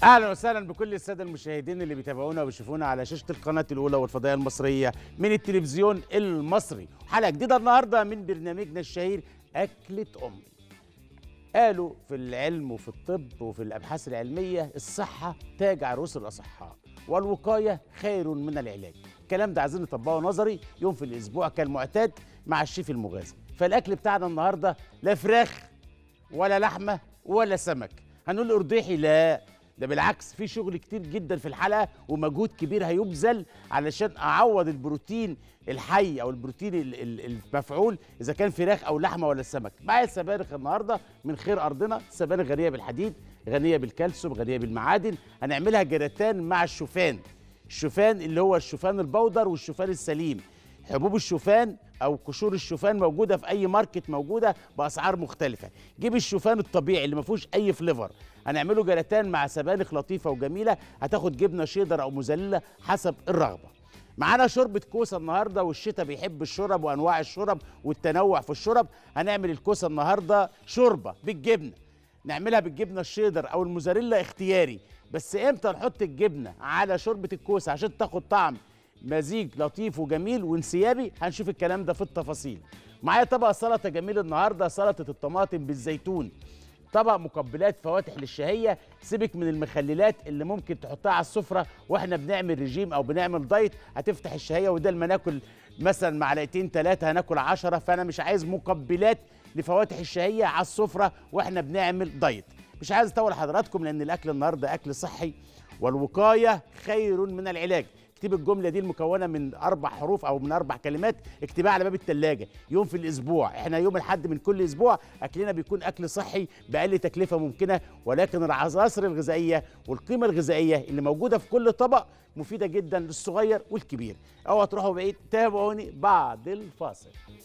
اهلا وسهلا بكل الساده المشاهدين اللي بيتابعونا وبيشوفونا على شاشه القناه الاولى والفضائيه المصريه من التلفزيون المصري. حلقه جديده النهارده من برنامجنا الشهير اكله امي. قالوا في العلم وفي الطب وفي الابحاث العلميه الصحه تاج عروس الاصحاء والوقايه خير من العلاج. الكلام ده عايزين نطبقه نظري يوم في الاسبوع كالمعتاد مع الشيف المغازي. فالاكل بتاعنا النهارده لا فراخ ولا لحمه ولا سمك. هنقول ارضيحي؟ لا، ده بالعكس، في شغل كتير جدا في الحلقه ومجهود كبير هيبذل علشان اعوض البروتين الحي او البروتين المفعول اذا كان فراخ او لحمه ولا سمك. معايا السبانخ النهارده من خير ارضنا، سبانخ غنيه بالحديد، غنيه بالكالسيوم، غنيه بالمعادن. هنعملها جراتان مع الشوفان. الشوفان اللي هو الشوفان البودر والشوفان السليم. حبوب الشوفان او قشور الشوفان موجوده في اي ماركت، موجوده باسعار مختلفه. جيب الشوفان الطبيعي اللي ما فيهوش اي فليفر، هنعمله جراتان مع سبانخ لطيفه وجميله. هتاخد جبنه شيدر او موزاريلا حسب الرغبه. معانا شوربه كوسه النهارده، والشتاء بيحب الشرب وانواع الشرب والتنوع في الشرب. هنعمل الكوسه النهارده شوربه بالجبنه. نعملها بالجبنه الشيدر او الموزاريلا اختياري، بس امتى نحط الجبنه على شوربه الكوسه عشان تاخد طعم مزيج لطيف وجميل وانسيابي؟ هنشوف الكلام ده في التفاصيل. معايا طبق سلطه جميل النهارده، سلطه الطماطم بالزيتون. طبق مقبلات فواتح للشهيه. سيبك من المخللات اللي ممكن تحطها على السفره واحنا بنعمل رجيم او بنعمل دايت، هتفتح الشهيه، وده لما ناكل مثلا معلقتين ثلاثه هناكل 10. فانا مش عايز مقبلات لفواتح الشهيه على السفره واحنا بنعمل دايت. مش عايز اطول حضراتكم لان الاكل النهارده اكل صحي، والوقايه خير من العلاج. اكتب الجمله دي المكونه من 4 حروف او من 4 كلمات، اكتبها على باب الثلاجه يوم في الاسبوع. احنا يوم الاحد من كل اسبوع اكلنا بيكون اكل صحي باقل تكلفه ممكنه، ولكن العناصر الغذائيه والقيمه الغذائيه اللي موجوده في كل طبق مفيده جدا للصغير والكبير. اوعوا تروحوا بعيد، تابعوني بعد الفاصل.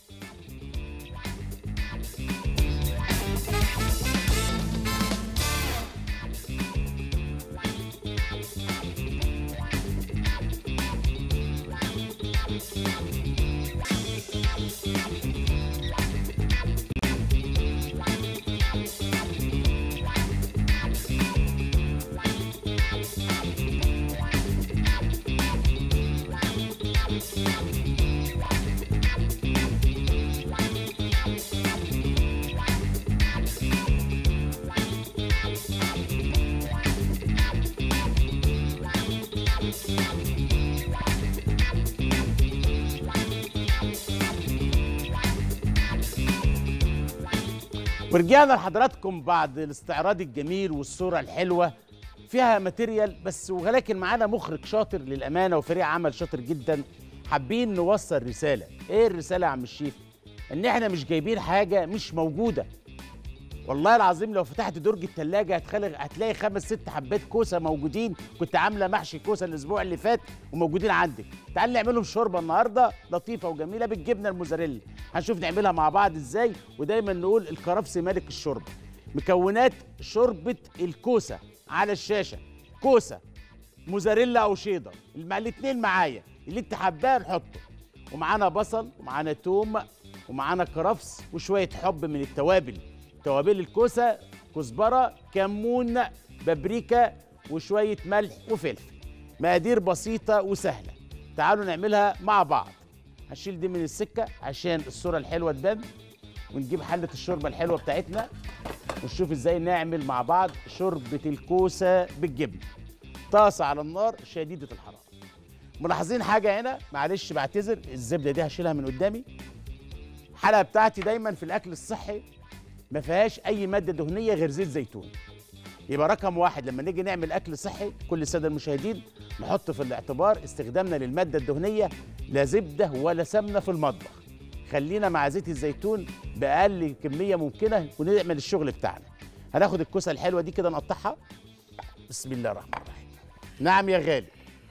ورجعنا لحضراتكم بعد الاستعراض الجميل والصورة الحلوة فيها ماتيريال بس، ولكن معانا مخرج شاطر للأمانة وفريق عمل شاطر جدا. حابين نوصل رسالة. ايه الرسالة يا عم الشيف؟ ان احنا مش جايبين حاجة مش موجودة. والله العظيم لو فتحت درج التلاجة هتلاقي 5 6 حبات كوسة موجودين. كنت عاملة محشي كوسة الأسبوع اللي فات وموجودين عندك. تعال نعملهم شوربة النهاردة لطيفة وجميلة بالجبنة الموزاريلا. هنشوف نعملها مع بعض ازاي. ودايما نقول الكرفس ملك الشوربة. مكونات شوربة الكوسة على الشاشة: كوسة، موزاريلا أو شيدر، الاتنين معايا، اللي انت حباه نحطه. ومعانا بصل ومعانا توم ومعانا كرفس وشوية حب من التوابل. توابل الكوسه: كزبره، كمون، بابريكا، وشويه ملح وفلفل. مقادير بسيطه وسهله. تعالوا نعملها مع بعض. هنشيل دي من السكه عشان الصوره الحلوه تبان، ونجيب حله الشوربه الحلوه بتاعتنا ونشوف ازاي نعمل مع بعض شوربه الكوسه بالجبنه. طاسه على النار شديده الحراره. ملاحظين حاجه هنا؟ معلش بعتذر، الزبده دي هشيلها من قدامي. الحلقه بتاعتي دايما في الاكل الصحي ما فيهاش اي ماده دهنيه غير زيت زيتون. يبقى رقم 1 لما نيجي نعمل اكل صحي كل الساده المشاهدين نحط في الاعتبار استخدامنا للماده الدهنيه. لا زبده ولا سمنه في المطبخ. خلينا مع زيت الزيتون باقل كميه ممكنه ونعمل الشغل بتاعنا. هناخد الكوسه الحلوه دي كده نقطعها. بسم الله الرحمن الرحيم. نعم يا غالي.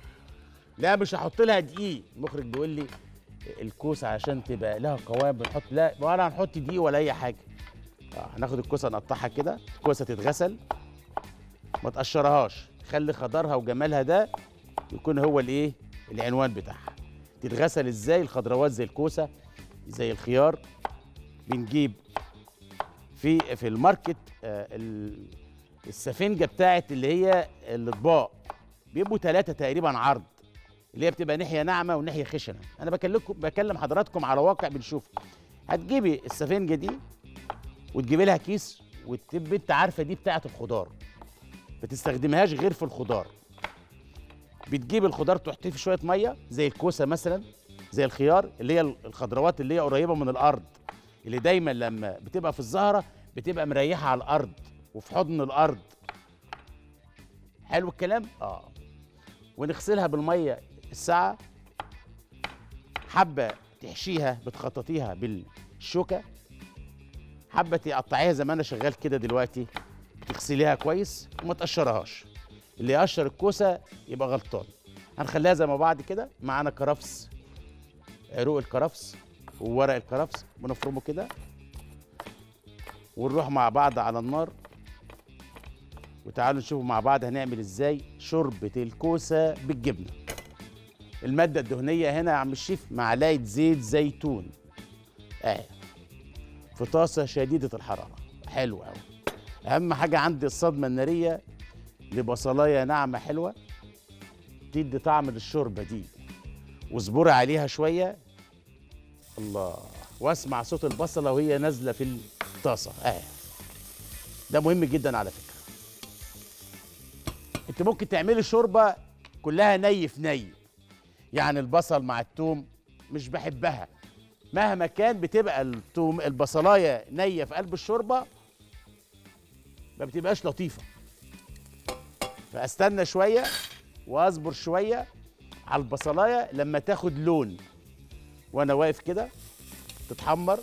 لا مش هحط لها دقيق. المخرج بيقول لي الكوسه عشان تبقى لها قوام بنحط، لا ولا هنحط دقيق ولا اي حاجه. هناخد الكوسه نقطعها كده. الكوسه تتغسل، ما تقشرهاش، خلي خضرها وجمالها ده يكون هو الايه العنوان بتاعها. تتغسل ازاي؟ الخضروات زي الكوسه زي الخيار بنجيب في الماركت السفنجه بتاعت اللي هي الاطباق بيبقوا 3 تقريبا عرض، اللي هي بتبقى ناحيه ناعمه وناحيه خشنه. انا بكلم حضراتكم على واقع بنشوفه. هتجيبي السفنجه دي وتجيبي لها كيس، وتبقي انت عارفه دي بتاعت الخضار، ما تستخدمهاش غير في الخضار. بتجيب الخضار تحطيه في شويه ميه زي الكوسه مثلا، زي الخيار، اللي هي الخضروات اللي هي قريبه من الارض، اللي دايما لما بتبقى في الزهره بتبقى مريحه على الارض وفي حضن الارض. حلو الكلام. ونغسلها بالميه الساعه. حبه تحشيها بتخططيها بالشوكه، حبه تقطعيها زي ما انا شغال كده دلوقتي، تغسليها كويس وما تقشرهاش. اللي يقشر الكوسه يبقى غلطان. هنخليها زي ما بعض كده. معانا كرفس، عروق الكرفس وورق الكرفس بنفرمه كده، ونروح مع بعض على النار. وتعالوا نشوفوا مع بعض هنعمل ازاي شوربه الكوسه بالجبنه. الماده الدهنيه هنا يا عم الشيف معلقه زيت زيتون في طاسه شديده الحراره. حلو قوي. اهم حاجه عندي الصدمه الناريه لبصلايه ناعمه حلوه تدي طعم للشوربه دي، واصبري عليها شويه. الله، واسمع صوت البصله وهي نازله في الطاسه. ده مهم جدا على فكره. انت ممكن تعملي شوربه كلها ني في ني، يعني البصل مع التوم مش بحبها مهما كان، بتبقى البصلايه نيه في قلب الشوربه ما بتبقاش لطيفه. فاستنى شويه واصبر شويه على البصلايه لما تاخد لون، وانا واقف كده تتحمر.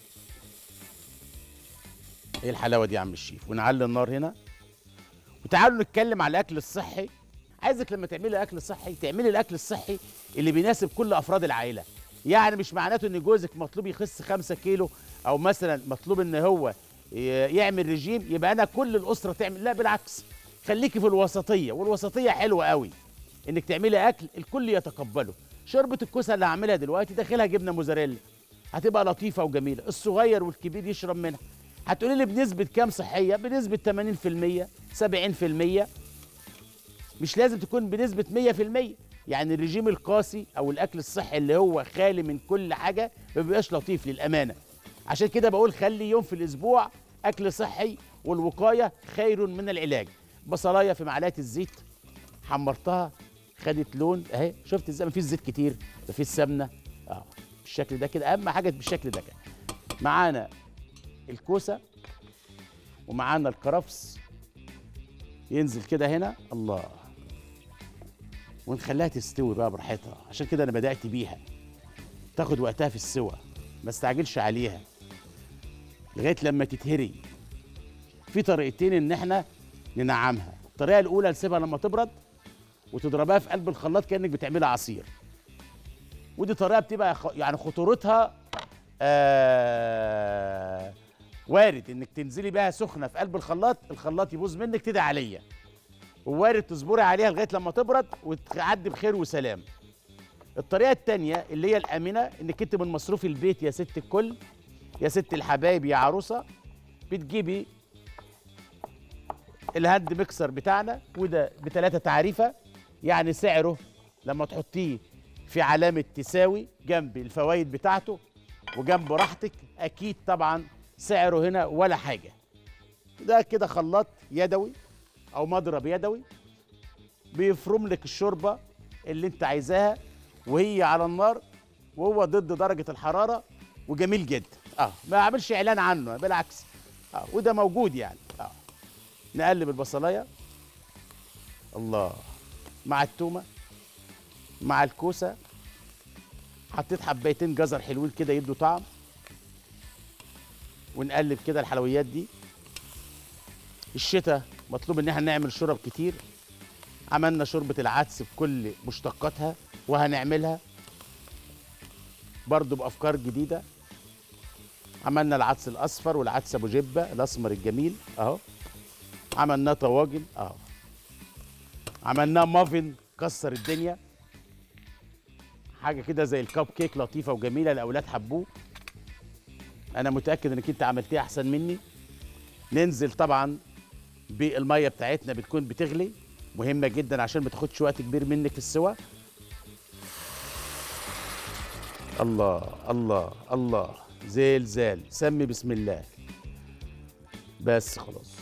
ايه الحلاوه دي يا عم الشيف. ونعلي النار هنا. وتعالوا نتكلم على الاكل الصحي. عايزك لما تعملي اكل صحي تعملي الاكل الصحي اللي بيناسب كل افراد العائله. يعني مش معناته ان جوزك مطلوب يخس 5 كيلو، او مثلا مطلوب ان هو يعمل رجيم يبقى انا كل الاسره تعمل. لا بالعكس، خليكي في الوسطيه، والوسطيه حلوه قوي انك تعملي اكل الكل يتقبله. شوربه الكوسه اللي هعملها دلوقتي داخلها جبنه موزاريلا، هتبقى لطيفه وجميله، الصغير والكبير يشرب منها. هتقولي لي بنسبه كام صحيه؟ بنسبه 80%، 70%. مش لازم تكون بنسبه 100%. يعني الرجيم القاسي او الاكل الصحي اللي هو خالي من كل حاجه ما بيبقاش لطيف للامانه. عشان كده بقول خلي يوم في الاسبوع اكل صحي، والوقايه خير من العلاج. بصلايه في معلقه الزيت حمرتها خدت لون اهي، شفت ازاي؟ مفيش زيت كتير، مفيش سمنه. بالشكل ده كده، اهم حاجه بالشكل ده كده. معانا الكوسه ومعانا الكرفس ينزل كده هنا. الله، ونخليها تستوي بقى براحتها. عشان كده انا بدأت بيها، تاخد وقتها في السوى، ما استعجلش عليها لغايه لما تتهري. في طريقتين ان احنا ننعمها. الطريقه الاولى نسيبها لما تبرد وتضربها في قلب الخلاط كانك بتعملها عصير. ودي طريقه بتبقى يعني خطورتها وارد انك تنزلي بيها سخنه في قلب الخلاط يبوظ منك، تدعي عليا. ووارد تصبري عليها لغايه لما تبرد وتعدي بخير وسلام. الطريقه الثانيه اللي هي الامنه، انك انت من مصروف البيت يا ست الكل، يا ست الحبايب، يا عروسه، بتجيبي الهاند ميكسر بتاعنا، وده ب3 تعريفه. يعني سعره لما تحطيه في علامه تساوي جنب الفوائد بتاعته وجنب راحتك، اكيد طبعا سعره هنا ولا حاجه. ده كده خلاط يدوي او مضرب يدوي بيفرم لك الشوربه اللي انت عايزاها وهي على النار وهو ضد درجه الحراره، وجميل جدا. ما اعملش اعلان عنه، بالعكس. وده موجود يعني. نقلب البصلايه، الله، مع التومه مع الكوسه. حطيت حبايتين جزر حلوين كده يدوا طعم. ونقلب كده الحلويات دي. الشتاء مطلوب ان احنا نعمل شرب كتير. عملنا شوربه العدس بكل مشتقاتها، وهنعملها برضو بافكار جديده. عملنا العدس الاصفر والعدس ابو جبه الاسمر الجميل اهو. عملناه طواجن اهو. عملناه مافن كسر الدنيا، حاجه كده زي الكب كيك لطيفه وجميله، الاولاد حبوه. انا متاكد انك انت عملتيها احسن مني. ننزل طبعا بالميه بتاعتنا بتكون بتغلي، مهمه جدا عشان ما تاخدش وقت كبير منك في السوا. الله الله الله، زلزال، سمي بسم الله. بس خلاص،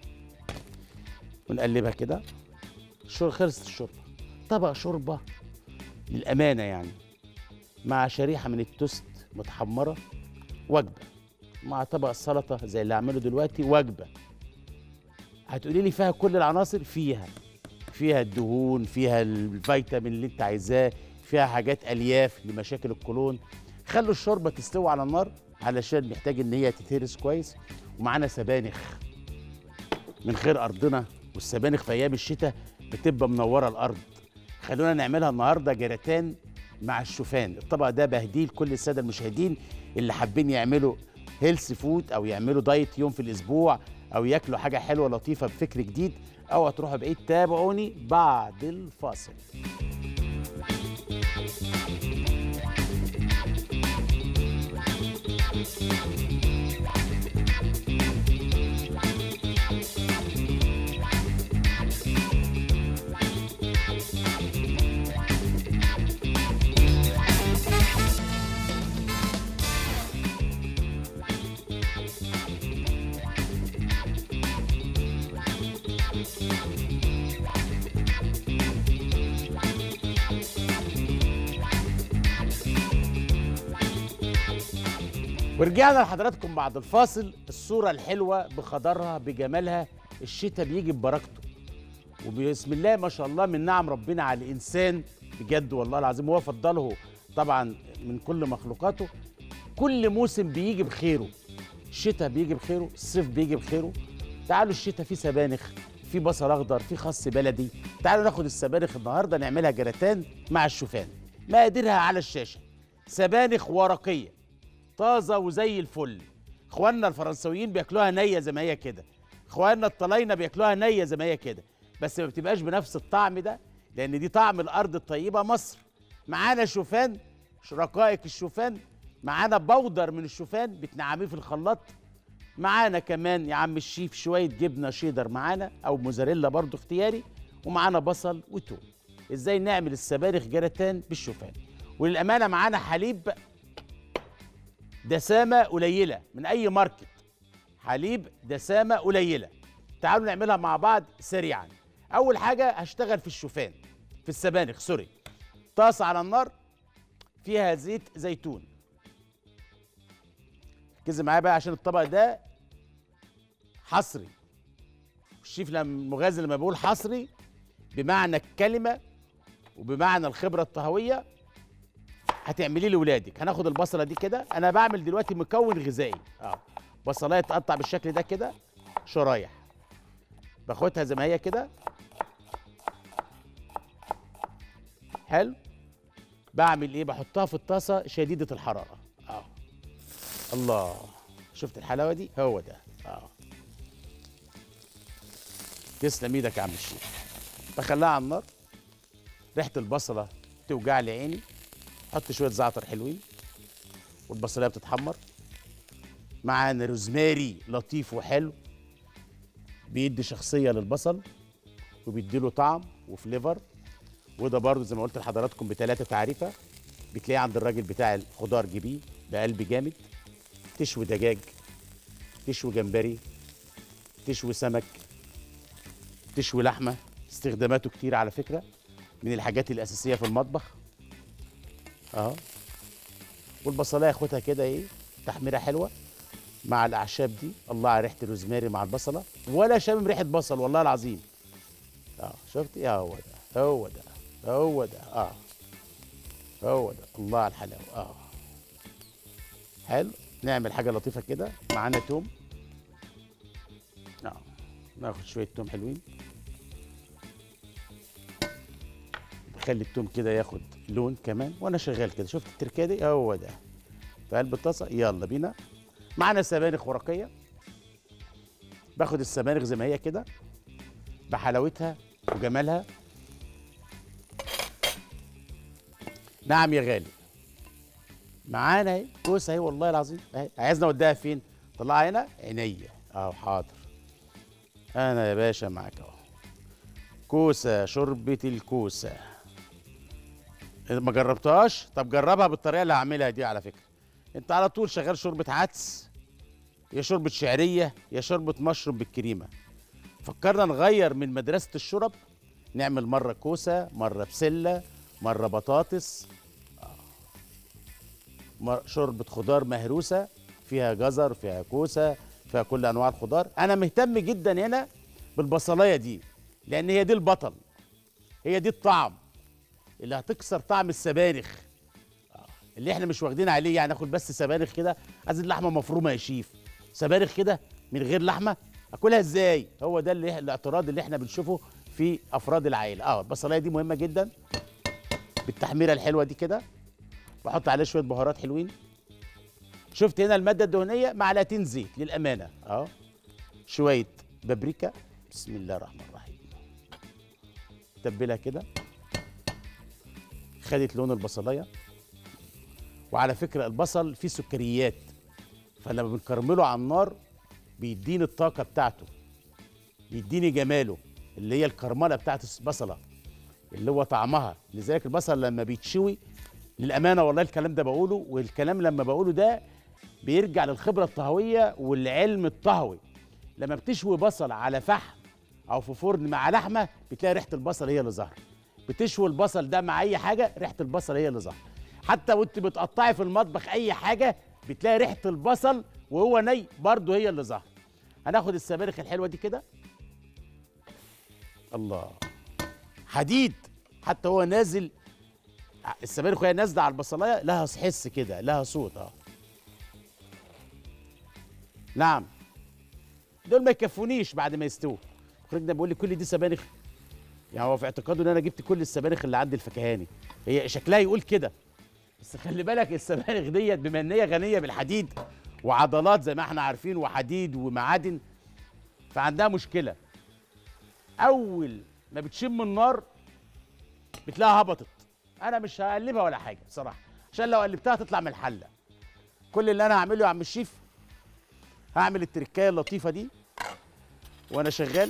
ونقلبها كده. خلصت الشوربه. طبق شوربه للامانه يعني، مع شريحه من التوست متحمره، وجبه. مع طبق السلطه زي اللي هعمله دلوقتي، وجبه. هتقولي لي فيها كل العناصر؟ فيها الدهون، فيها الفيتامين اللي انت عايزاه، فيها حاجات الياف لمشاكل القولون. خلوا الشوربه تستوي على النار علشان محتاج ان هي تتهرس كويس. ومعانا سبانخ من خير ارضنا، والسبانخ في ايام الشتاء بتبقى منوره الارض. خلونا نعملها النهارده جراتان مع الشوفان. الطبق ده بهديه لكل الساده المشاهدين اللي حابين يعملوا هيلث فود، او يعملوا دايت يوم في الاسبوع، او ياكلوا حاجه حلوه لطيفه بفكر جديد. او هتروحوا بعيد، تابعوني بعد الفاصل. ورجعنا لحضراتكم بعد الفاصل. الصورة الحلوة بخضرها بجمالها، الشتاء بيجي ببركته، وبسم الله ما شاء الله من نعم ربنا على الإنسان بجد والله العظيم. هو فضله طبعا من كل مخلوقاته. كل موسم بيجي بخيره، الشتاء بيجي بخيره، الصيف بيجي بخيره. تعالوا الشتاء فيه سبانخ، فيه بصل أخضر، فيه خس بلدي. تعالوا ناخد السبانخ النهاردة نعملها جراتان مع الشوفان. مقاديرها على الشاشة. سبانخ ورقية طازه وزي الفل. اخواننا الفرنسويين بياكلوها نيه زي ما هي كده، اخواننا الطلاينه بياكلوها نيه زي ما هي كده، بس ما بتبقاش بنفس الطعم ده، لان دي طعم الارض الطيبه مصر. معانا شوفان، رقائق الشوفان، معانا بودر من الشوفان بتنعميه في الخلاط. معانا كمان يا عم الشيف شويه جبنه شيدر معانا، او موزاريلا برضو اختياري. ومعانا بصل وتوم. ازاي نعمل السبانخ جراتان بالشوفان؟ وللامانه معانا حليب دسامة قليلة من أي ماركت، حليب دسامة قليلة. تعالوا نعملها مع بعض سريعا. أول حاجة هشتغل في الشوفان، في السبانخ سوري. طاسة على النار فيها زيت زيتون. ركزي معايا بقى عشان الطبق ده حصري. الشيف المغازي لما بيقول حصري بمعنى الكلمة وبمعنى الخبرة الطهوية، هتعمليه لاولادك. هناخد البصله دي كده، انا بعمل دلوقتي مكون غذائي. بصلايه تقطع بالشكل ده كده شرايح، باخدها زي ما هي كده. حلو. بعمل ايه؟ بحطها في الطاسه شديده الحراره. الله، شفت الحلاوه دي؟ هو ده. تسلم ايدك يا عم الشيف. بخليها على النار. ريحه البصله توجع لي عيني. حط شويه زعتر حلوين، والبصلايه بتتحمر. معانا روزماري لطيف وحلو، بيدي شخصيه للبصل وبيديله طعم وفليفر. وده برضو زي ما قلت لحضراتكم ب3 تعريفه. بتلاقيه عند الراجل بتاع الخضار، جيبيه بقلب جامد. تشوي دجاج، تشوي جمبري، تشوي سمك، تشوي لحمه. استخداماته كتير على فكره، من الحاجات الاساسيه في المطبخ. والبصلايه اخدها كده ايه، تحميره حلوه مع الاعشاب دي. الله على ريحه الروزماري مع البصله، ولا شامم ريحه بصل والله العظيم. شفتي؟ هو ده هو ده هو ده. هو ده. الله على الحلاوه. حلو. نعمل حاجه لطيفه كده. معانا توم. ناخد شويه توم حلوين. خلي التوم كده ياخد لون كمان وانا شغال كده. شفت التركيه دي؟ هو ده. في قلب الطاسه. يلا بينا. معانا سبانخ ورقيه. باخد السبانخ زي ما هي كده بحلاوتها وجمالها. نعم يا غالي. معانا اهي كوسه اهي والله العظيم اهي. عايزنا اوديها فين؟ طلعها هنا عينيا. حاضر. انا يا باشا معاك اهو. كوسه، شوربه الكوسه. إذا ما جربتهاش طب جربها بالطريقه اللي هعملها دي. على فكره انت على طول شغال شوربه عدس، يا شوربه شعريه، يا شوربه مشروم بالكريمه. فكرنا نغير من مدرسه الشرب، نعمل مره كوسه، مره بسله، مره بطاطس، شوربه خضار مهروسه فيها جزر، فيها كوسه، فيها كل انواع الخضار. انا مهتم جدا هنا بالبصلايه دي، لان هي دي البطل، هي دي الطعم اللي هتكسر طعم السبانخ اللي احنا مش واخدين عليه. يعني اخد بس سبانخ كده، عايزين لحمه مفرومه يا شيف، سبانخ كده من غير لحمه اكلها ازاي؟ هو ده الاعتراض اللي احنا بنشوفه في افراد العائله. البصلايه دي مهمه جدا بالتحميره الحلوه دي كده. بحط عليه شويه بهارات حلوين. شفت هنا الماده الدهنيه، معلقتين زيت للامانه شويه بابريكا، بسم الله الرحمن الرحيم. تبلها كده، خدت لون البصلايه. وعلى فكره البصل فيه سكريات، فلما بنكرمله على النار بيديني الطاقه بتاعته، بيديني جماله اللي هي الكرمله بتاعت البصله اللي هو طعمها. لذلك البصل لما بيتشوي، للامانه والله الكلام ده بقوله، والكلام لما بقوله ده بيرجع للخبره الطهويه والعلم الطهوي. لما بتشوي بصل على فحم او في فرن مع لحمه بتلاقي ريحه البصل هي اللي ظاهره. بتشوي البصل ده مع اي حاجه ريحه البصل هي اللي ظاهره. حتى وانت بتقطعي في المطبخ اي حاجه بتلاقي ريحه البصل وهو ني برضه هي اللي ظاهره. هناخد السبانخ الحلوه دي كده، الله، حديد. حتى هو نازل السبانخ وهي نازله على البصلايه لها حس كده، لها صوت. نعم، دول ما يكفونيش بعد ما يستووا. خرجنا بيقول لي كل دي سبانخ، يعني هو في اعتقاده ان انا جبت كل السبانخ اللي عند الفكهاني. هي شكلها يقول كده، بس خلي بالك السبانخ ديت بما ان هي غنيه بالحديد وعضلات زي ما احنا عارفين وحديد ومعادن، فعندها مشكله. اول ما بتشم النار بتلاقيها هبطت. انا مش هقلبها ولا حاجه بصراحه، عشان لو قلبتها تطلع من الحله. كل اللي انا هعمله يا عم الشيف، هعمل التركايه اللطيفه دي وانا شغال.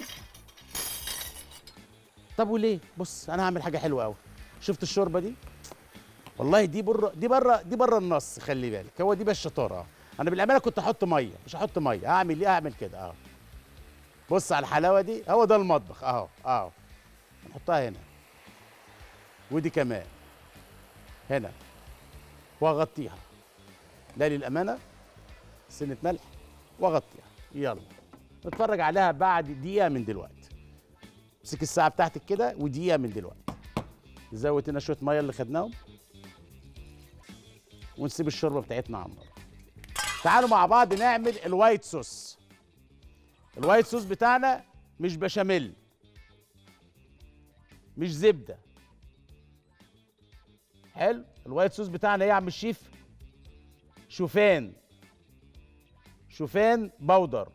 طب وليه؟ بص انا هعمل حاجه حلوه قوي. شفت الشوربه دي؟ والله دي بره النص. خلي بالك هو دي بس الشطاره. انا بالامانه كنت احط ميه، مش هحط ميه. هعمل ايه؟ هعمل كده بص على الحلاوه دي، هو ده المطبخ نحطها هنا، ودي كمان هنا، واغطيها. لا للامانه سنه ملح واغطيها. يلا نتفرج عليها بعد دقيقه من دلوقتي. امسك الساعه بتاعتك كده ودقيقه من دلوقتي. نزود هنا شويه ميه اللي خدناهم، ونسيب الشوربه بتاعتنا على النار. تعالوا مع بعض نعمل الوايت صوص. الوايت صوص بتاعنا مش بشاميل، مش زبده. حلو. الوايت صوص بتاعنا ايه يا عم الشيف؟ شوفان بودر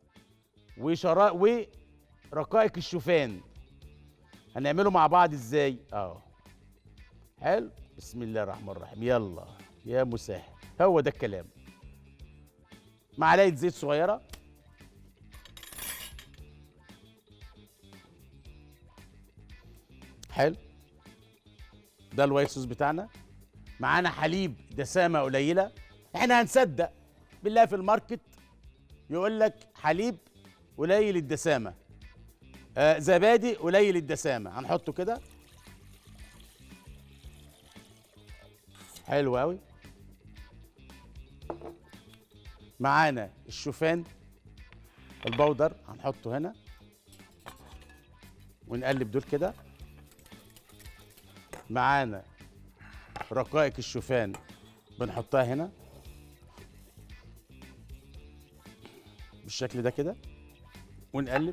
ورقائق الشوفان. هنعمله مع بعض ازاي؟ حلو. بسم الله الرحمن الرحيم. يلا يا مسهل، هو ده الكلام. معلقه زيت صغيره، حلو. ده الوايت صوص بتاعنا. معانا حليب دسامه قليله. احنا هنصدق بالله في الماركت يقول لك حليب قليل الدسامه، زبادي قليل الدسامه. هنحطه كده، حلو قوي. معانا الشوفان البودر هنحطه هنا، ونقلب دول كده. معانا رقائق الشوفان بنحطها هنا بالشكل ده كده، ونقلب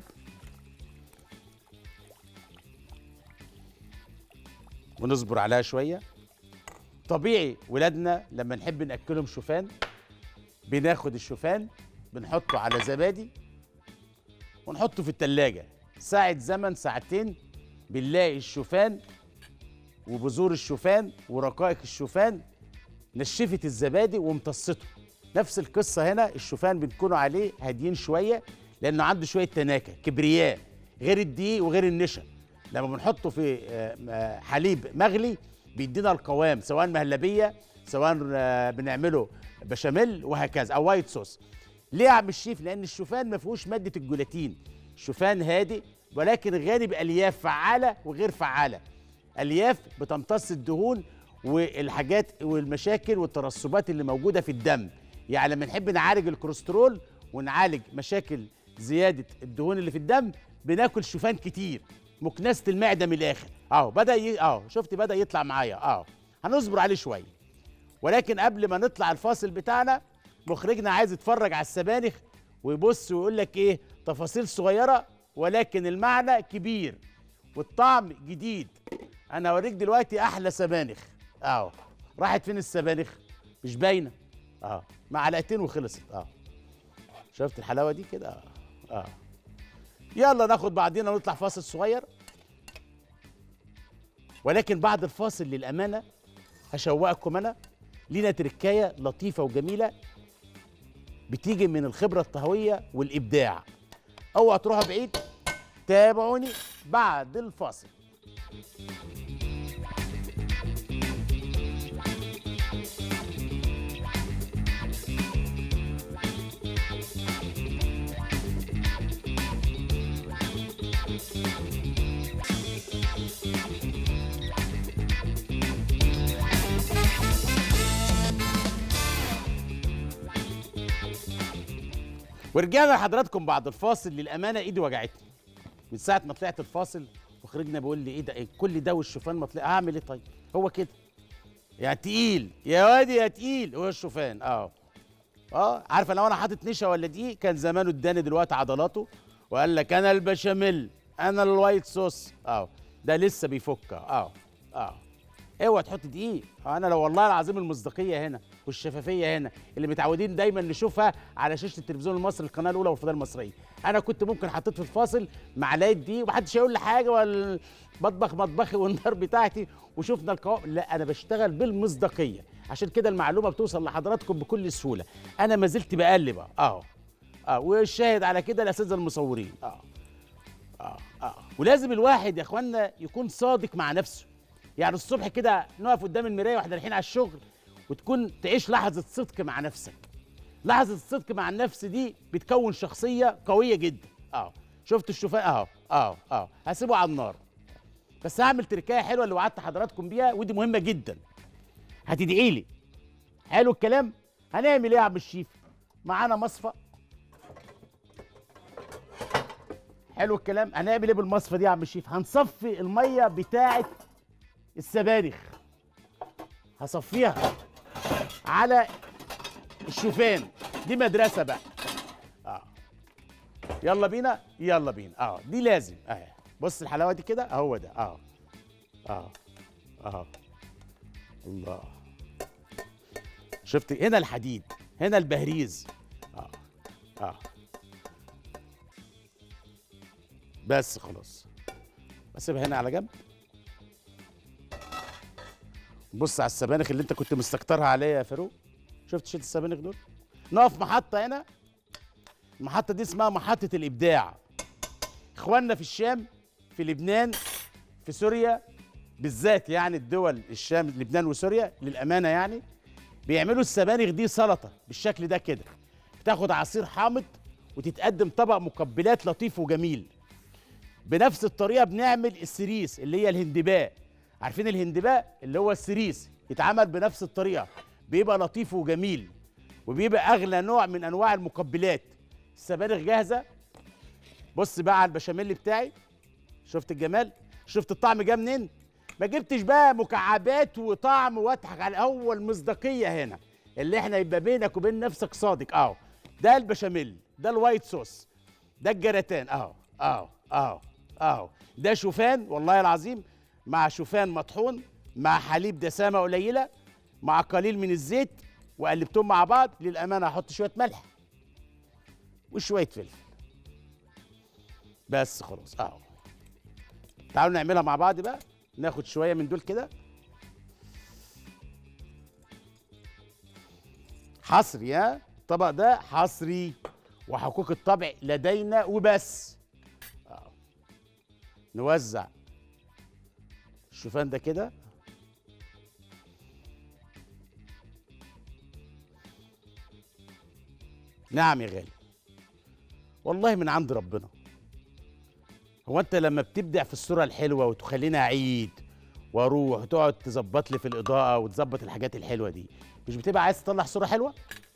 ونصبر عليها شويه. طبيعي ولادنا لما نحب ناكلهم شوفان بناخد الشوفان بنحطه على زبادي ونحطه في التلاجة ساعة زمن ساعتين، بنلاقي الشوفان وبذور الشوفان ورقائق الشوفان نشفت الزبادي وامتصته. نفس القصة هنا، الشوفان بنكونوا عليه هاديين شوية لانه عنده شويه تناكه كبرياء، غير الدقيق وغير النشا. لما بنحطه في حليب مغلي بيدينا القوام، سواء مهلبيه سواء بنعمله بشاميل وهكذا او وايت صوص. ليه يا عم الشيف؟ لان الشوفان ما فيهوش ماده الجولاكتين. الشوفان هادئ ولكن غني بالياف فعاله وغير فعاله. الياف بتمتص الدهون والحاجات والمشاكل والترسبات اللي موجوده في الدم. يعني لما نحب نعالج الكوليسترول ونعالج مشاكل زياده الدهون اللي في الدم بناكل شوفان كتير. مكنسه المعده من الاخر شفت بدا يطلع معايا. هنصبر عليه شويه. ولكن قبل ما نطلع الفاصل بتاعنا، مخرجنا عايز يتفرج على السبانخ ويبص ويقول لك ايه، تفاصيل صغيره ولكن المعنى كبير والطعم جديد. انا هوريك دلوقتي احلى سبانخ. راحت فين السبانخ؟ مش باينه. معلقتين وخلصت. شفت الحلاوه دي كده؟ يلا ناخد بعضينا ونطلع فاصل صغير. ولكن بعد الفاصل للامانه هشوقكم انا لينا تركايه لطيفه وجميله بتيجي من الخبره الطهويه والابداع. اوعى تروحوا بعيد، تابعوني بعد الفاصل. ورجعنا لحضراتكم بعد الفاصل. للامانه ايدي وجعتني من ساعه ما طلعت الفاصل، وخرجنا بيقول لي ايه ده، إيه كل ده والشوفان ما طلع؟ هعمل ايه طيب؟ هو كده يا تقيل يا وادي يا تقيل هو الشوفان. عارفه لو انا حاطط نشا ولا دقيق كان زمانه اداني دلوقتي عضلاته وقال لك انا البشاميل انا الوايت صوص. ده لسه بيفك. اوعى تحط دقيق. انا لو والله العظيم المصداقيه هنا والشفافيه هنا اللي متعودين دايما نشوفها على شاشه التلفزيون المصري القناه الاولى والفضائيه المصريه، انا كنت ممكن حطيت في الفاصل معلقه دقيق ومحدش هيقول لي حاجه، والمطبخ مطبخي والنار بتاعتي وشفنا القوام. لا، انا بشتغل بالمصداقيه، عشان كده المعلومه بتوصل لحضراتكم بكل سهوله. انا ما زلت بقلب والشاهد على كده الاساتذه المصورين. ولازم الواحد يا اخوانا يكون صادق مع نفسه. يعني الصبح كده نقف قدام المرايه واحنا رايحين على الشغل وتكون تعيش لحظه صدق مع نفسك. لحظه الصدق مع النفس دي بتكون شخصيه قويه جدا. شفت الشوفان هسيبه على النار. بس هعمل تركايه حلوه اللي وعدت حضراتكم بيها، ودي مهمه جدا، هتدعي لي. حلو الكلام. هنعمل ايه يا عم الشيف؟ معانا مصفى. حلو الكلام. هنعمل ايه بالمصفى دي يا عم الشيف؟ هنصفي الميه بتاعه السبانخ، هصفيها على الشوفان. دي مدرسه بقى. يلا بينا يلا بينا. دي لازم. بص الحلاوه دي كده، هو ده. الله. شفت هنا الحديد، هنا البهريز. بس خلاص اسيبها هنا على جنب. بص على السبانخ اللي انت كنت مستكترها عليا يا فاروق. شفت السبانخ دول؟ نقف محطه هنا. المحطه دي اسمها محطه الابداع. اخواننا في الشام، في لبنان، في سوريا بالذات، يعني الدول الشام لبنان وسوريا للامانه، يعني بيعملوا السبانخ دي سلطه بالشكل ده كده. بتاخد عصير حامض وتتقدم طبق مقبلات لطيف وجميل. بنفس الطريقه بنعمل السريس اللي هي الهندباء. عارفين الهندباء اللي هو السريس؟ يتعمل بنفس الطريقه، بيبقى لطيف وجميل وبيبقى اغلى نوع من انواع المقبلات. السبانخ جاهزه. بص بقى على البشاميل بتاعي. شفت الجمال؟ شفت الطعم جه منين؟ ما جبتش بقى مكعبات وطعم واضحك على اول مصداقيه هنا، اللي احنا يبقى بينك وبين نفسك صادق. ده البشاميل، ده الوايت صوص، ده الجراتان. ده شوفان والله العظيم، مع شوفان مطحون، مع حليب دسامه قليله، مع قليل من الزيت، وقلبتهم مع بعض. للامانه هحط شويه ملح وشويه فلفل بس خلاص. تعالوا نعملها مع بعض بقى. ناخد شويه من دول كده حصري. الطبق ده حصري وحقوق الطبع لدينا وبس. نوزع الشوفان ده كده. نعم يا غالي، والله من عند ربنا. هو انت لما بتبدع في الصورة الحلوة وتخليني اعيد واروح وتقعد تظبط لي في الاضاءة وتظبط الحاجات الحلوة دي، مش بتبقى عايز تطلع صورة حلوة؟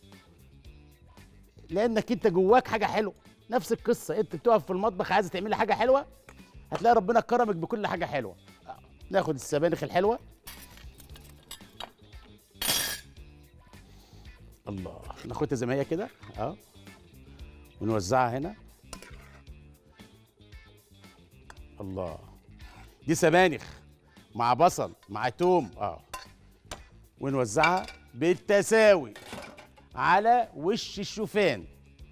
لانك انت جواك حاجة حلوة. نفس القصة، انت بتقف في المطبخ عايز تعمل لي حاجة حلوة، هتلاقي ربنا كرمك بكل حاجة حلوة. ناخد السبانخ الحلوة. الله، ناخدها زي ما هي كده ونوزعها هنا. الله، دي سبانخ مع بصل مع توم ونوزعها بالتساوي على وش الشوفان.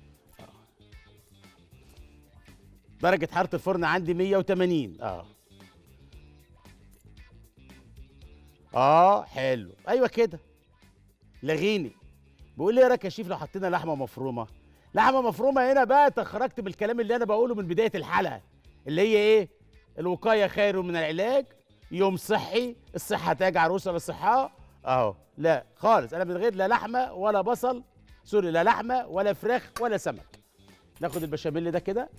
درجة حرارة الفرن عندي 180. حلو، ايوه كده. لغيني بيقول لي ايه رايك يا شيف لو حطينا لحمه مفرومه؟ لحمه مفرومه هنا بقى تخرجت بالكلام اللي انا بقوله من بدايه الحلقه، اللي هي ايه؟ الوقايه خير من العلاج. يوم صحي، الصحه تاج عروسه للصحه. لا خالص، انا من غير لا لحمه ولا بصل، سوري، لا لحمه ولا فراخ ولا سمك. ناخد البشاميل ده كده.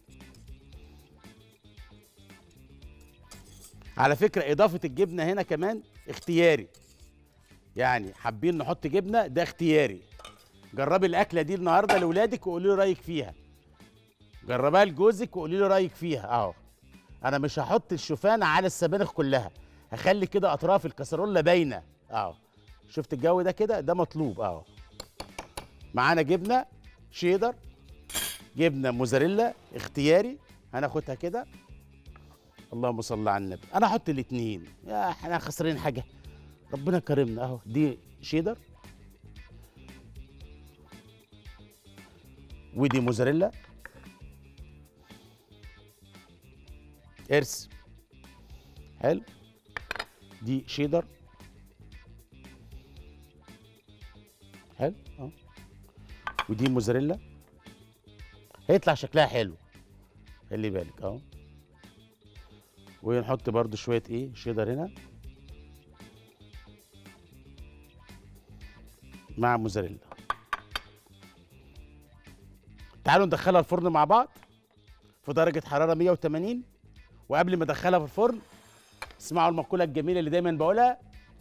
على فكره اضافه الجبنه هنا كمان اختياري، يعني حابين نحط جبنه ده اختياري. جربي الاكله دي النهارده لاولادك وقولي له رايك فيها. جربها لجوزك وقولي له رايك فيها. انا مش هحط الشوفان على السبانخ كلها، هخلي كده اطراف الكسرولة باينه. شفت الجو ده كده؟ ده مطلوب. معانا جبنه شيدر، جبنه موزاريلا اختياري، هناخدها كده. اللهم صل على النبي. انا هحط الاثنين، يا احنا خسرين حاجه؟ ربنا كرمنا. دي شيدر ودي موزاريلا ارس. حلو، دي شيدر. حلو، ودي موزاريلا. هيطلع شكلها حلو، خلي بالك. ونحط برضو شويه شيدر هنا مع موزاريلا. تعالوا ندخلها الفرن مع بعض في درجة حرارة 180. وقبل ما ادخلها في الفرن، اسمعوا المقولة الجميلة اللي دايما بقولها: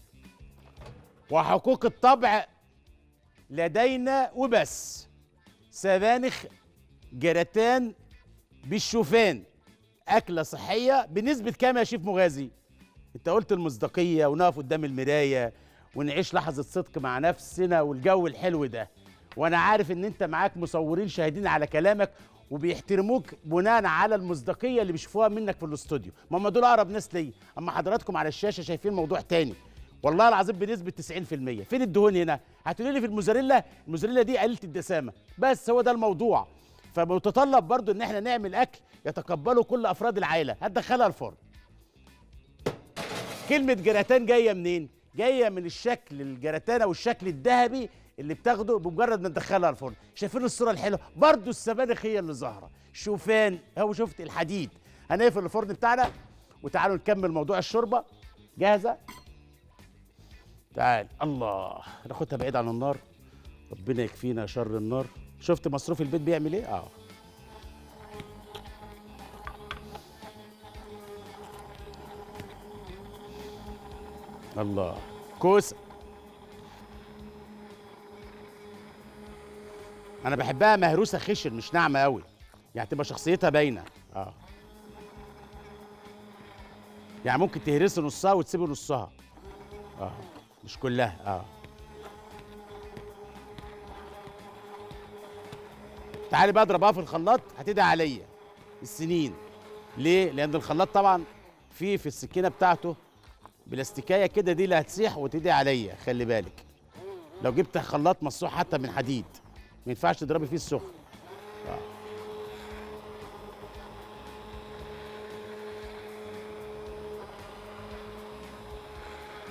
وحقوق الطبع لدينا وبس. سبانخ جراتان بالشوفان، أكلة صحية بنسبة كام يا شيف مغازي؟ انت قلت المصداقية، ونقف قدام المراية ونعيش لحظة صدق مع نفسنا والجو الحلو ده. وانا عارف ان انت معاك مصورين شاهدين على كلامك وبيحترموك بناء على المصداقيه اللي بيشوفوها منك في الاستوديو. ما هم دول اقرب ناس ليا، اما حضراتكم على الشاشه شايفين موضوع تاني. والله العظيم بنسبه 90%. فين الدهون هنا؟ هتقولي لي في الموزاريلا. الموزاريلا دي قليله الدسامه، بس هو ده الموضوع. فمتطلب برضو ان احنا نعمل اكل يتقبله كل افراد العائله. هتدخلها الفرن. كلمه جراتان جايه منين؟ جايه من الشكل الجراتان او الشكل الذهبي اللي بتاخده بمجرد ما تدخلها الفرن. شايفين الصوره الحلوه؟ برضو السبانخ هي اللي ظاهره. شوفان اهو، شفت الحديد. هنقفل الفرن بتاعنا وتعالوا نكمل موضوع الشوربه. جاهزه؟ تعال. الله، ناخدها بعيد عن النار، ربنا يكفينا شر النار. شفت مصروف البيت بيعمل ايه؟ الله، كوسه انا بحبها مهروسه خشن، مش ناعمه قوي، يعني تبقى شخصيتها باينه. يعني ممكن تهرسي نصها وتسيبي نصها، مش كلها. تعالي بقى اضربها في الخلاط، هتدعي عليا السنين. ليه؟ لان الخلاط طبعا في السكينه بتاعته بلاستيكايه كده، دي اللي هتسيح وتدعي عليا. خلي بالك، لو جبت خلاط مصنوع حتى من حديد ما ينفعش تضربي فيه السخن.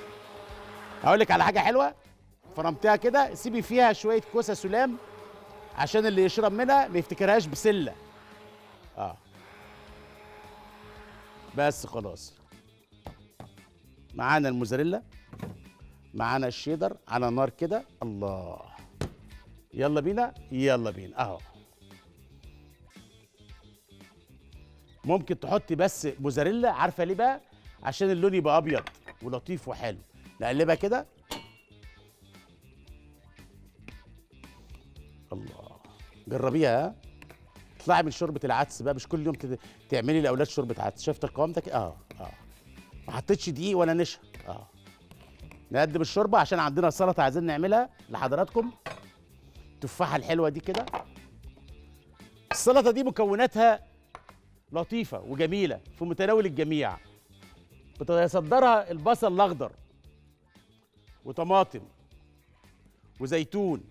اقول لك على حاجه حلوه، فرمتها كده، سيبي فيها شويه كوسه سلام عشان اللي يشرب منها ما يفتكرهاش بسله. اه بس خلاص. معانا الموزاريلا، معانا الشيدر على نار كده. الله، يلا بينا يلا بينا اهو. ممكن تحطي بس موزاريلا، عارفه ليه بقى؟ عشان اللون يبقى ابيض ولطيف وحلو. نقلبها كده. الله، جربيها ها. اطلعي من شوربه العدس بقى، مش كل يوم تعملي لاولاد شوربه عدس. شفت القوام ده كده؟ ما حطيتش دقيق ولا نشا. نقدم الشوربه عشان عندنا سلطه عايزين نعملها لحضراتكم. التفاحه الحلوه دي كده. السلطه دي مكوناتها لطيفه وجميله في متناول الجميع. بتصدرها البصل الاخضر وطماطم وزيتون.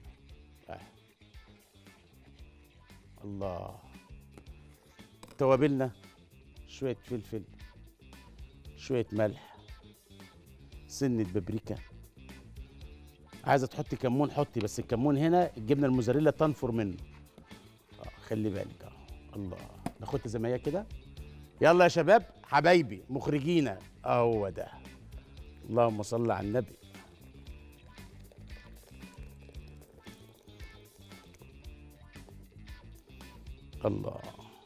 الله. توابلنا شويه فلفل، شويه ملح، سنه بابريكا. عايزه تحطي كمون حطي، بس الكمون هنا الجبنه الموزاريلا تنفر منه. خلي بالك. الله، ناخدها زي ما هي كده. يلا يا شباب حبايبي مخرجينا، هو ده. اللهم صل على النبي. الله،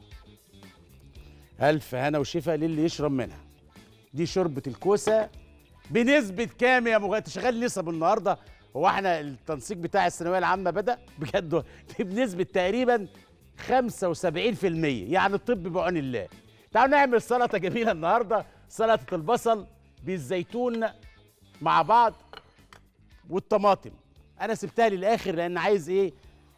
ألف هنا وشفا للي يشرب منها. دي شوربة الكوسة بنسبة كام يا مغني؟ شغال نسب النهارده؟ هو احنا التنسيق بتاع الثانوية العامة بدأ؟ بجد دي بنسبة تقريبا 75%، يعني الطب بعون الله. تعالوا نعمل سلطة جميلة النهارده، سلطة البصل بالزيتون مع بعض والطماطم. أنا سبتها للآخر لأن عايز إيه؟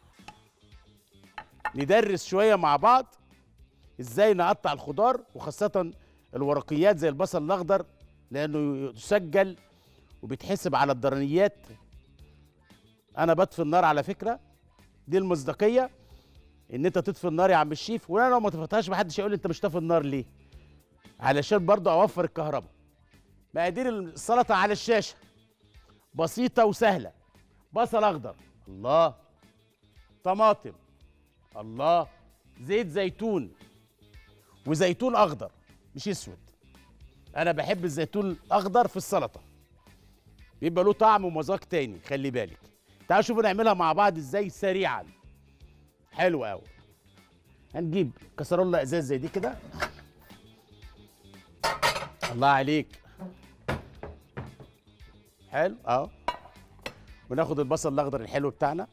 ندرس شوية مع بعض ازاي نقطع الخضار، وخاصة الورقيات زي البصل الأخضر، لأنه يسجل وبيتحسب على الضرنيات. أنا بطفي النار على فكرة، دي المصداقية إن أنت تطفي النار يا عم الشيف. وأنا لو ما طفيتهاش محدش هيقول لي أنت مش طافي النار ليه؟ علشان برضه أوفر الكهرباء. مقادير السلطة على الشاشة، بسيطة وسهلة. بصل أخضر، الله. طماطم، الله. زيت زيتون، وزيتون اخضر مش اسود. انا بحب الزيتون الاخضر في السلطه، بيبقى له طعم ومذاق تاني. خلي بالك. تعالوا شوفوا نعملها مع بعض ازاي سريعا. حلو قوي. هنجيب كسرولة ازاز زي دي كده. الله عليك. حلو اهو. وناخد البصل الاخضر الحلو بتاعنا.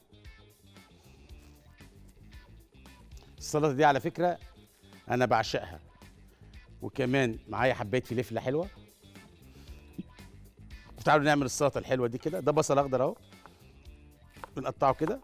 السلطه دي على فكره انا بعشقها، وكمان معايا حبايه فلفله حلوه. تعالوا نعمل السلطه الحلوه دي كده. ده بصل اخضر اهو، بنقطعه كده.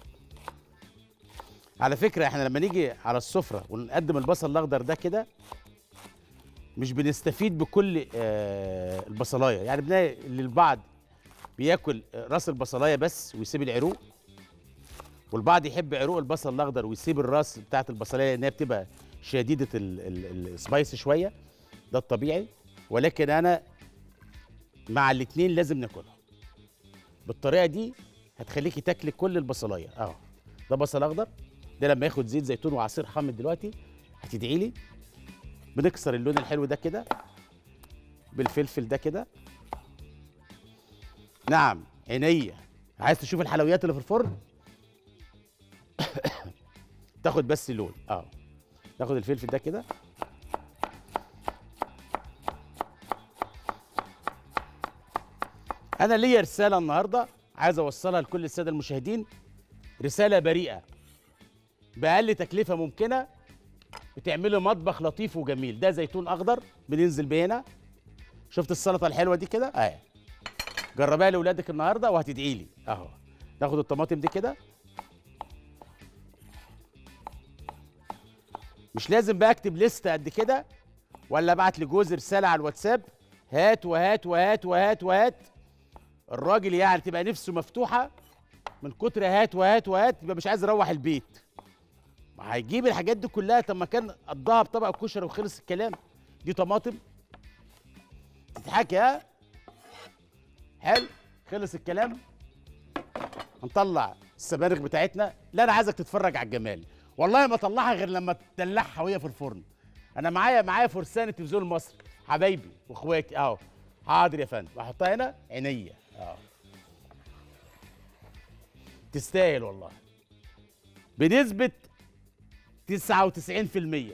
على فكره احنا لما نيجي على السفره ونقدم البصل الاخضر ده كده، مش بنستفيد بكل البصلايه. يعني بنلاقي البعض بياكل راس البصلايه بس ويسيب العروق، والبعض يحب عروق البصل الاخضر ويسيب الراس بتاعت البصلايه لانها بتبقى شديده السبايس شويه. ده الطبيعي. ولكن انا مع الاتنين لازم ناكلها بالطريقه دي. هتخليكي تاكلي كل البصلايه اهو. ده بصل اخضر، ده لما ياخد زيت زيتون وعصير حامض دلوقتي هتدعي لي. بنكسر اللون الحلو ده كده بالفلفل ده كده. نعم عينيا. عايز تشوف الحلويات اللي في الفرن؟ تاخد بس لون تاخد الفلفل ده كده. انا ليا رساله النهارده عايز اوصلها لكل الساده المشاهدين. رساله بريئه باقل تكلفه ممكنه، بتعملوا مطبخ لطيف وجميل. ده زيتون اخضر بننزل بيه هنا. شفت السلطه الحلوه دي كده اهي؟ جربها لاولادك النهارده وهتدعي لي اهو. ناخد الطماطم دي كده. مش لازم بقى اكتب لستة قد كده ولا ابعت لجوزي رساله على الواتساب هات وهات وهات وهات وهات. الراجل يعني تبقى نفسه مفتوحه من كتر هات وهات وهات، يبقى مش عايز يروح البيت. ما هيجيب الحاجات دي كلها. طب ما كان قضاها بطبق كشري وخلص الكلام. دي طماطم تضحكي ها؟ حلو، خلص الكلام. هنطلع السبانخ بتاعتنا. لا انا عايزك تتفرج على الجمال، والله ما اطلعها غير لما تدلعها وهي في الفرن. انا معايا فرسان التلفزيون المصري حبايبي واخواتي اهو. حاضر يا فندم، احطها هنا عينيا اهو. تستاهل والله بنسبة 99%.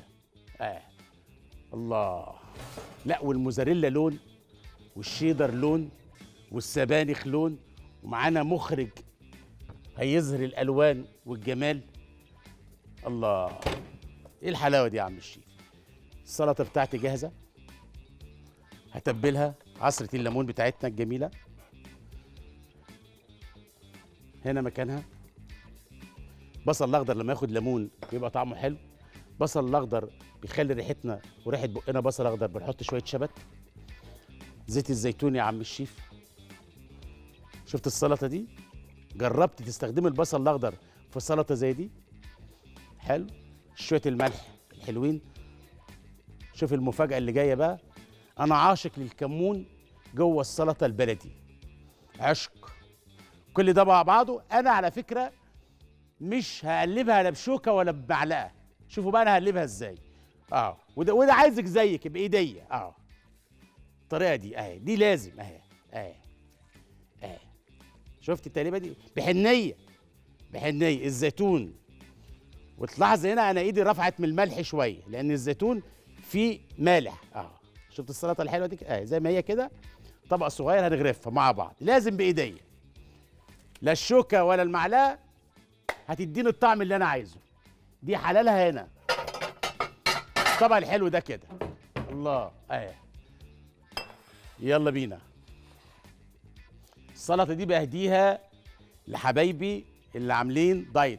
الله. لا والموزاريلا لون، والشيدر لون، والسبانخ لون، ومعانا مخرج هيظهر الالوان والجمال. الله، ايه الحلاوه دي يا عم الشيف. السلطه بتاعتي جاهزه، هتبلها عصره الليمون بتاعتنا الجميله هنا مكانها. بصل الاخضر لما ياخد ليمون بيبقى طعمه حلو. بصل الاخضر بيخلي ريحتنا وريحه بقنا بصل اخضر. بنحط شويه شبت. زيت الزيتون يا عم الشيف. شفت السلطه دي؟ جربت تستخدم البصل الاخضر في سلطه زي دي؟ حلو. شويه الملح الحلوين. شوف المفاجاه اللي جايه بقى. انا عاشق للكمون جوه السلطه البلدي، عشق. كل ده مع بعضه. انا على فكره مش هقلبها لا بشوكه ولا بمعلقه. شوفوا بقى انا هقلبها ازاي. وده عايزك زيك بايديا. الطريقه دي اهي، دي لازم اهي. شفت التقليبه دي بحنيه الزيتون. وتلاحظ هنا انا ايدي رفعت من الملح شويه لان الزيتون فيه مالح. شفت السلطه الحلوه دي زي ما هي كده. طبق صغير هنغرفها مع بعض، لازم بايديا، لا الشوكه ولا المعلقه هتديني الطعم اللي انا عايزه. دي حلالها هنا الطبق الحلو ده كده. الله يلا بينا. السلطه دي بهديها لحبايبي اللي عاملين دايت.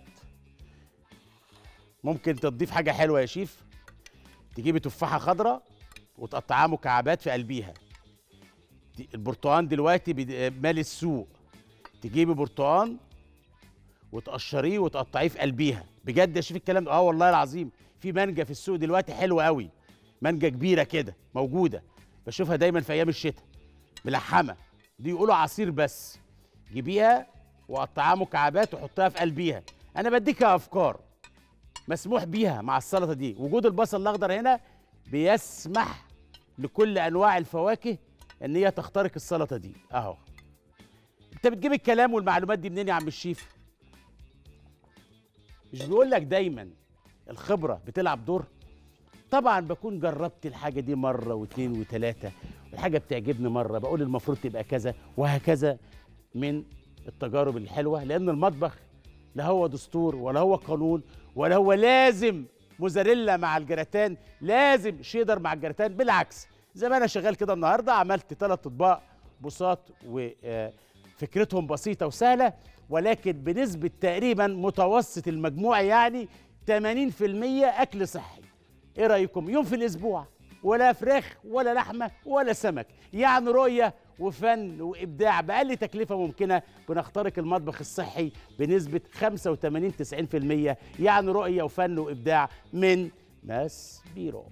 ممكن تضيف حاجه حلوه يا شيف. تجيبي تفاحه خضراء وتقطعها مكعبات في قلبيها. البرتقال دلوقتي مالي السوق. تجيبي برتقال وتقشريه وتقطعيه في قلبيها. بجد يا شيف الكلام ده؟ والله العظيم. في مانجا في السوق دلوقتي حلوه قوي، مانجا كبيره كده موجوده، بشوفها دايما في ايام الشتاء ملحمه. دي يقولوا عصير بس. جيبيها وقطعها مكعبات وحطها في قلبيها. انا بديك افكار مسموح بيها مع السلطه دي. وجود البصل الاخضر هنا بيسمح لكل انواع الفواكه ان هي تخترق السلطه دي اهو. انت بتجيب الكلام والمعلومات دي منين يا عم الشيف؟ مش بيقول لك دايما الخبره بتلعب دور؟ طبعا بكون جربت الحاجه دي مره واثنين وثلاثه، والحاجه بتعجبني مره بقول المفروض تبقى كذا وهكذا من التجارب الحلوه. لان المطبخ لا هو دستور ولا هو قانون ولا هو لازم موزاريلا مع الجراتان، لازم شيدر مع الجراتان. بالعكس، زي ما انا شغال كده النهارده عملت 3 اطباق بساط وفكرتهم بسيطه وسهله، ولكن بنسبه تقريبا متوسط المجموع يعني 80% اكل صحي. ايه رايكم؟ يوم في الاسبوع، ولا فراخ ولا لحمه ولا سمك، يعني رؤيه وفن وابداع باقل تكلفه ممكنه. بنخترق المطبخ الصحي بنسبه 85-90%، يعني رؤيه وفن وابداع من ماس بيرو.